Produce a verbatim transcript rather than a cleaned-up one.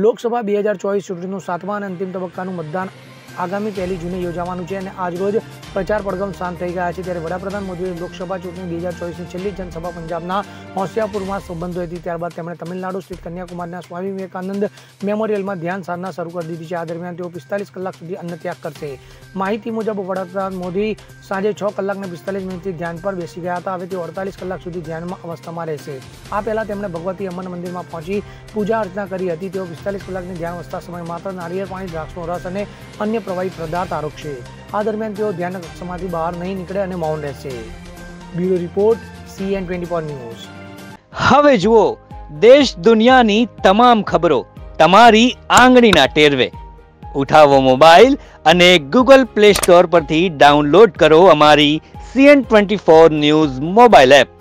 લોકસભા બે હજાર ચોવીસ ચૂંટણીનું સાતમા અને અંતિમ તબક્કાનું મતદાન આગામી પહેલી જૂને યોજાવાનું છે અને આજરોજ પ્રચાર પડઘમ શાંત થઈ ગયા છે। ત્યારે વડાપ્રધાન મોદીએ લોકસભા ચૂંટણી બે હજાર ચોવીસની છેલ્લી જનસભા પંજાબના હોશિયારપુરમાં સંબોધી હતી। ત્યારબાદ તેમણે તમિલનાડુ સ્થિત કન્યાકુમારીના સ્વામી વિવેકાનંદ મેમોરિયલમાં ધ્યાન સાધના શરૂ કરી દીધી છે। આ દરમિયાન તેઓ પિસ્તાલીસ કલાક સુધી અન્ન ત્યાગ કરશે। માહિતી મુજબ વડાપ્રધાન મોદી સાંજે છ કલાકને પિસ્તાલીસ મિનિટથી ધ્યાન પર બેસી ગયા હતા। હવે તેઓ અડતાલીસ કલાક સુધી ધ્યાનમાં અવસ્થામાં રહેશે। આ પહેલા તેમણે ભગવતી અમ્મન મંદિરમાં પહોંચી પૂજા અર્ચના કરી હતી। તેઓ પિસ્તાલીસ કલાકની ધ્યાન અવસ્થા સમય માત્ર નારિયેળ પાણી, દ્રાક્ષનો રસ અને અન્ય પ્રવાહી પદાર્થ આરોગશે। આ દરમિયાન તેઓ ધ્યાન કક્ષામાંથી બહાર નહીં નીકળે અને મૌન રહેશે। Bureau report, CN twenty four news. હવે જુઓ દેશ દુનિયાની તમામ ખબરો તમારી આંગળીના ટેરવે। ઉઠાવો મોબાઈલ અને ગૂગલ પ્લે સ્ટોર પરથી ડાઉનલોડ કરો અમારી CN twenty four news mobile app.